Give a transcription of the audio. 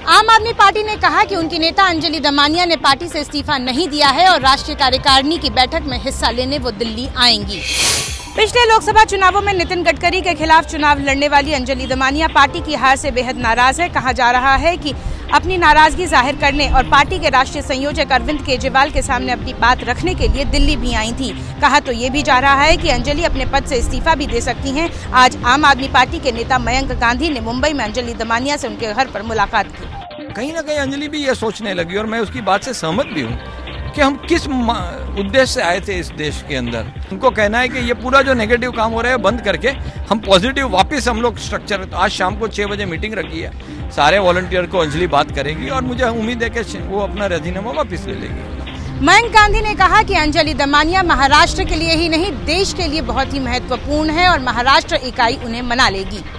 आम आदमी पार्टी ने कहा कि उनकी नेता अंजलि दमानिया ने पार्टी से इस्तीफा नहीं दिया है और राष्ट्रीय कार्यकारिणी की बैठक में हिस्सा लेने वो दिल्ली आएंगी। पिछले लोकसभा चुनावों में नितिन गडकरी के खिलाफ चुनाव लड़ने वाली अंजलि दमानिया पार्टी की हार से बेहद नाराज है। कहा जा रहा है कि अपनी नाराजगी जाहिर करने और पार्टी के राष्ट्रीय संयोजक अरविंद केजरीवाल के सामने अपनी बात रखने के लिए दिल्ली भी आई थी। कहा तो ये भी जा रहा है कि अंजलि अपने पद से इस्तीफा भी दे सकती हैं। आज आम आदमी पार्टी के नेता मयंक गांधी ने मुंबई में अंजलि दमानिया से उनके घर पर मुलाकात की। कहीं ना कहीं अंजलि भी ये सोचने लगी और मैं उसकी बात से सहमत भी हूँ कि हम किस उद्देश्य से आए थे इस देश के अंदर। उनको कहना है कि ये पूरा जो नेगेटिव काम हो रहा है बंद करके हम पॉजिटिव वापस हम लोग स्ट्रक्चर। तो आज शाम को 6 बजे मीटिंग रखी है, सारे वॉलंटियर को अंजलि बात करेगी और मुझे उम्मीद है कि वो अपना राजीनामा वापस ले लेगी। मयंक गांधी ने कहा कि अंजलि दमानिया महाराष्ट्र के लिए ही नहीं देश के लिए बहुत ही महत्वपूर्ण है और महाराष्ट्र इकाई उन्हें मना लेगी।